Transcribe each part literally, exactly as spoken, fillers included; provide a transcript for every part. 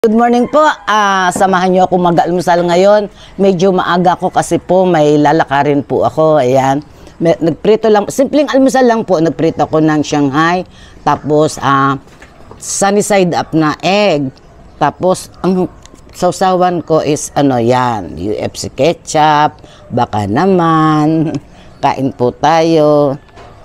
Good morning po. Ah, samahan niyo ako mag-almusal ngayon. Medyo maaga ko kasi po may lalakarin po ako. Ayan. May, nagprito lang, simpleng almusal lang po. Nagprito ako ng Shanghai. Tapos ah, sunny side up na egg. Tapos ang sausawan ko is ano yan, U F C ketchup. Baka naman. Kain po tayo.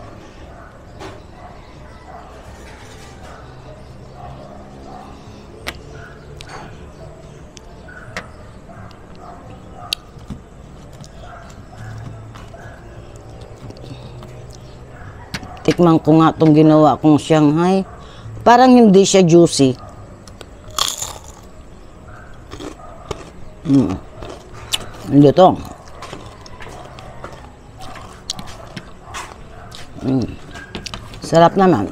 Tikman ko nga itong ginawa kong Shanghai. Parang hindi siya juicy. Hmm. Hindi ito. Hmm. Sarap naman.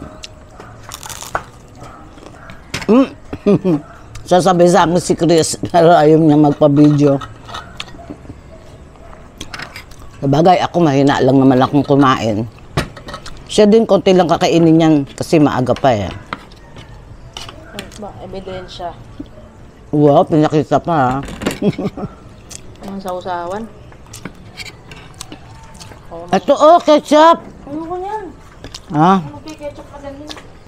Hmm. Sasabi sa akin si Chris, pero ayaw niya magpa-video. Sabagay, ako mahina lang naman akong kumain. Siya din, konti lang kakainin yan kasi maaga pa eh. Ba, ebidensya. Wow, pinakita pa ha. Ang sausawan. Oh, Ito oh, ketchup! ayoko niyan. Ha? Magkiketchup ka din.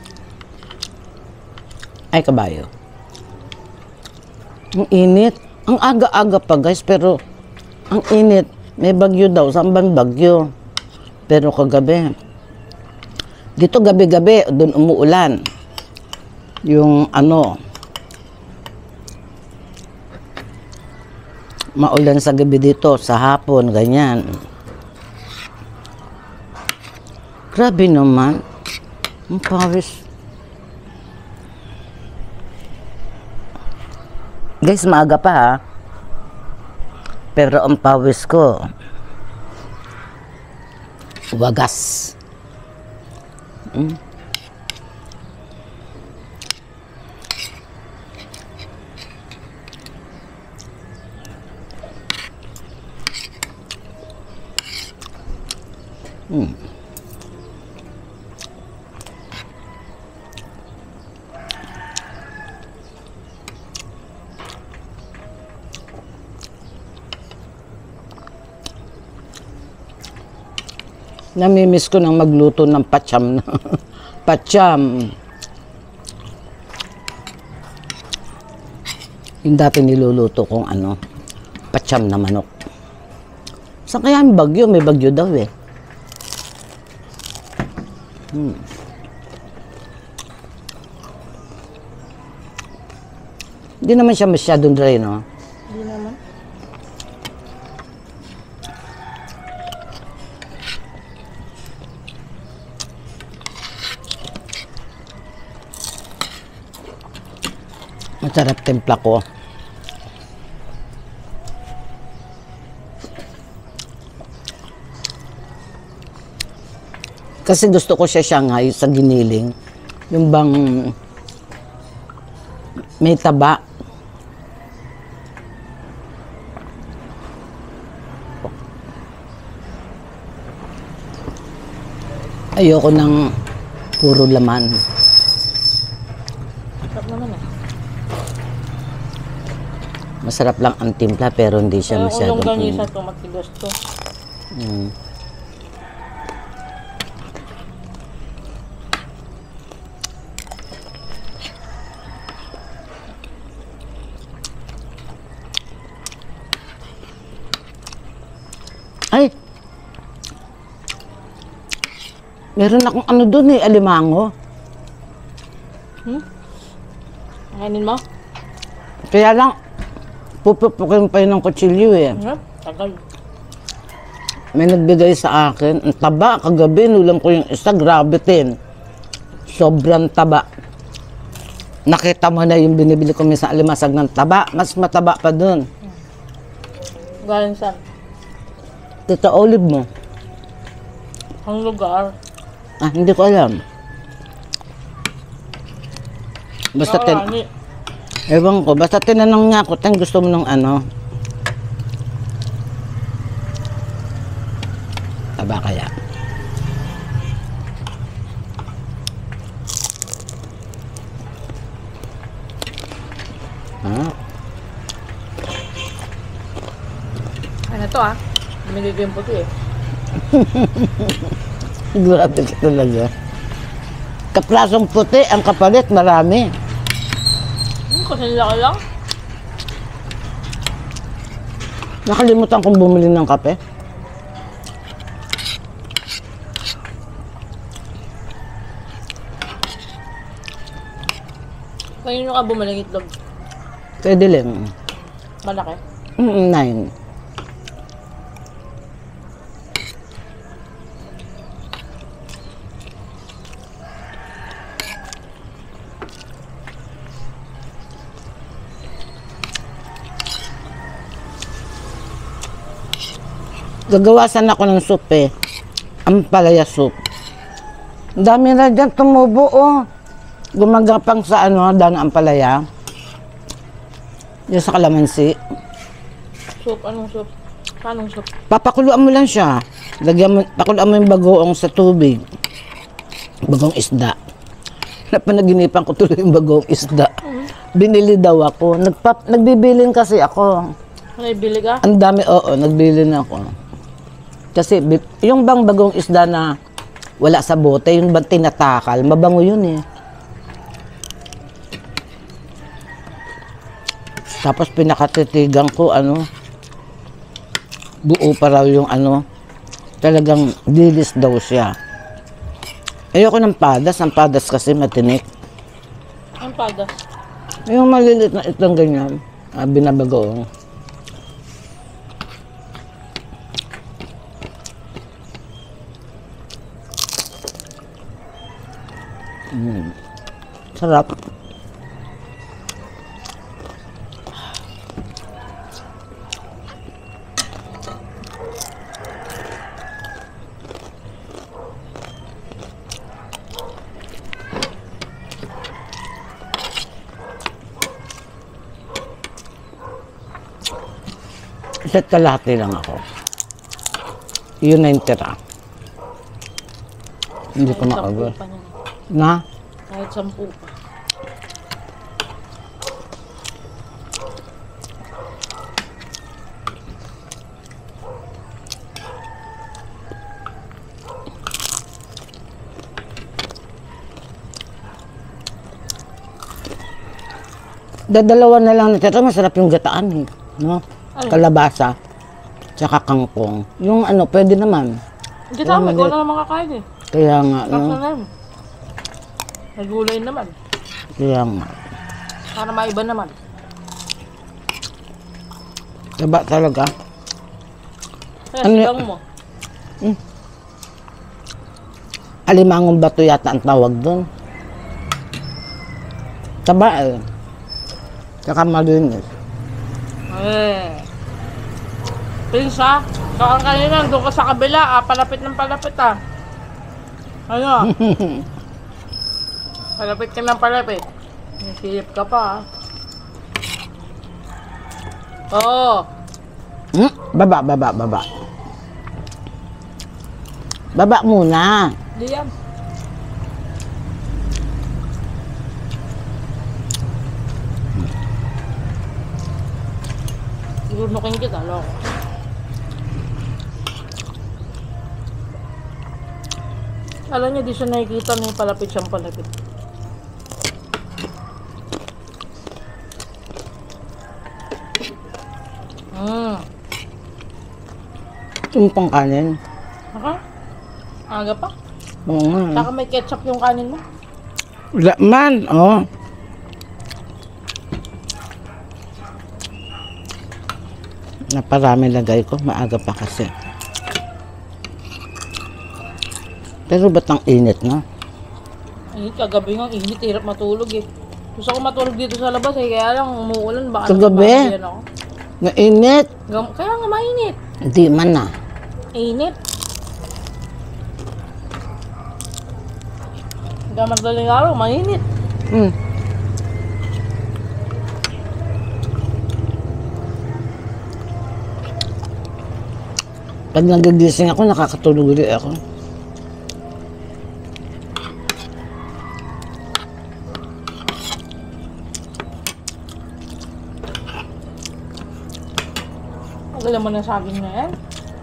Ay, kabayo. Ang init. Ang aga-aga pa guys, pero ang init. May bagyo daw. Saan bang bagyo? Pero kagabi. Dito gabi-gabi, doon umuulan. Yung ano, maulan sa gabi dito, sa hapon, ganyan. Grabe naman. Ang pawis. Guys, maaga pa ha. Pero ang pawis ko, wagas. Mm. Mm. Namimiss ko nang magluto ng pacham. Pacham. Yung dati niluluto kong ano, pacham na manok. Saan kaya yung bagyo? May bagyo daw eh. Hmm. Hindi naman siya masyadong dry, no? Hindi naman. Masarap timpla ko. Kasi gusto ko siya Shanghai sa giniling. Yung bang may taba. Ayoko ng puro laman. Sarap naman eh. Masarap lang ang timpla pero hindi siya Kaya masyadong... kung yung ganisa to, matigas to. Mm. Ay! Meron akong ano dun eh, alimango. Hmm? Kainin mo? Kaya lang, pupupukin pa yun ng kutsilyo eh. Hmm? Tagal. May nagbigay sa akin, ang taba, kagabi, nulam ko yung isa, grabe tin. Sobrang taba. Nakita mo na yung binibili ko minsan alimasag ng taba, mas mataba pa dun. Galing saan? Tita Olive mo. Ang lugar. Ah, hindi ko alam. Basta tin... Marami. Ewan ko, basta tinanong niya ako, tan gusto mo ng ano? Taba kaya? Ha? Ano to ah? Namili ko yung puti eh. Grabe ka talaga. Kaprasong puti, ang kapalit, marami. Hmm, kasi laki lang. Nakalimutan kong bumili ng kape. Kanino ka bumaling itlog? Pwede lang. Malaki. Mm, nine. Gagawasan ako ng soup eh. Ampalaya soup. Ang dami na dyan tumubo oh. Gumagapang sa ano, daan ampalaya. Yung sa kalamansi. Soup, anong soup? Anong soup? Papakuluan mo lang siya. Lagyan mo, pakuluan mo yung bagoong sa tubig. Bagong isda. Napanaginipan ko tuloy yung bagong isda. Binili daw ako. Nagpap, nagbibilin kasi ako. May bili ka? Ang dami, oo, nagbilin ako. Kasi bi- yung bang bagong isda na wala sa bote, yung bang tinatakal, mabango yun eh. Tapos pinakatitigan ko, ano, buo pa raw yung ano, talagang dilis daw siya. Ayoko ng padas, ang padas kasi matinik. Ang padas. Yung maliliit na itong ganyan, ah, binabagoong. Mm. Sarap. Isa't kalahati lang ako. Yun na yung tira. Hindi ko Kahit makagod. sampu pa niyan. Na? Kahit sampu pa. Dadalawa na lang natira. Masarap yung gataan eh. No? Ay. Kalabasa. Tsaka kangkong. Yung ano, pwede naman. Hindi tama, Wala ikaw mali- na naman kakain eh. Kaya nga, Sakto no? na yun. Nagulay naman. Kaya nga. Para maiba naman. Taba talaga. Kaya Ano- sigang mo. Alimangong bato yata ang tawag doon. Taba eh. Tsaka malinis. Eh. Prince ha? Saan kanina, doon ka sa kabila ah. Palapit ng palapit ah. Ano? Palapit ka ng palapit. Silip ka pa ah. Oo. Hmm? Baba, baba, baba. Baba muna. Di yan. Irunukin kita, loko. Alam niya, di siya nakikita na yung palapit siyang palapit. Hmm. Yung pang kanin. Naka? Aga pa? Oo nga. Saka may ketchup yung kanin mo. Wala man, oh. Naparami lagay ko, maaga pa kasi. Pero ba't ang init na? Init, kagabi nga, init, hirap matulog eh. Gusto ko matulog dito sa labas eh, kaya lang umuulan, baka Kagabi? nababayan ako. Nainit. Gam- Kaya nga mainit. Hindi man na. Init. Hanggang madaling araw, mainit. Hmm. Pag nagigising ako, nakakatulog ulit ako. Ang galing mo ng saging na yan.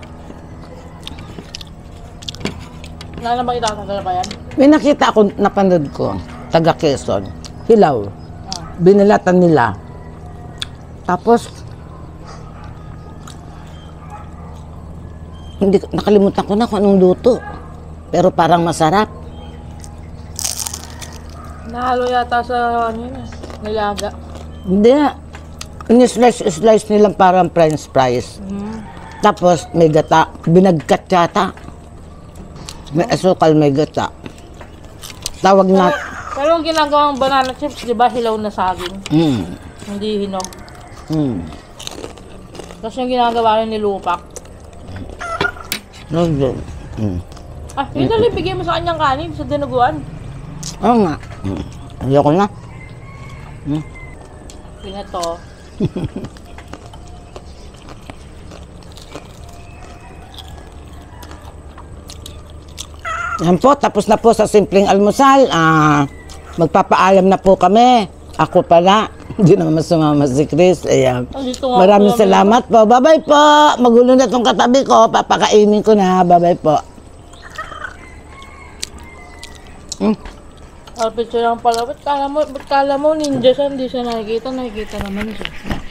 Wala na ba itatanggal pa yan? May nakita ako, napanood ko, taga Quezon, hilaw. Ah. Binalatan nila. Tapos, hindi, ko- nakalimutan ko na kung anong luto. Pero parang masarap. Nahalo yata sa ano yun eh. Nilaga. Hindi. Ini-slice-slice nilang parang french fries. Mm. Tapos, may gata. Binagkat yata. May asukal, may gata. Tawag na... Pero yung ginagawang banana chips, di ba hilaw na saging? Mm. Hindi hinog. Mm. Tapos yung ginagawa rin ni Lupak. No, no. Mm. Ah, yun dali, bigay mo sa kanyang kanin sa dinuguan. Oo nga. Mm. Ayoko na. Pinato. Yan po, tapos na po sa simpleng almusal. Ah, magpapaalam na po kami. Ako pala. Hindi naman sumama si Chris. Ayan. Andito nga Maraming po kami. salamat po. Bye-bye po. Magulo na tong katabi ko. Papakainin ko na. Bye-bye po. Hmm. Alpit siya lang pala. Ba't kala mo, ba't kala mo ninja siya, hindi siya nakikita, nakikita naman siya.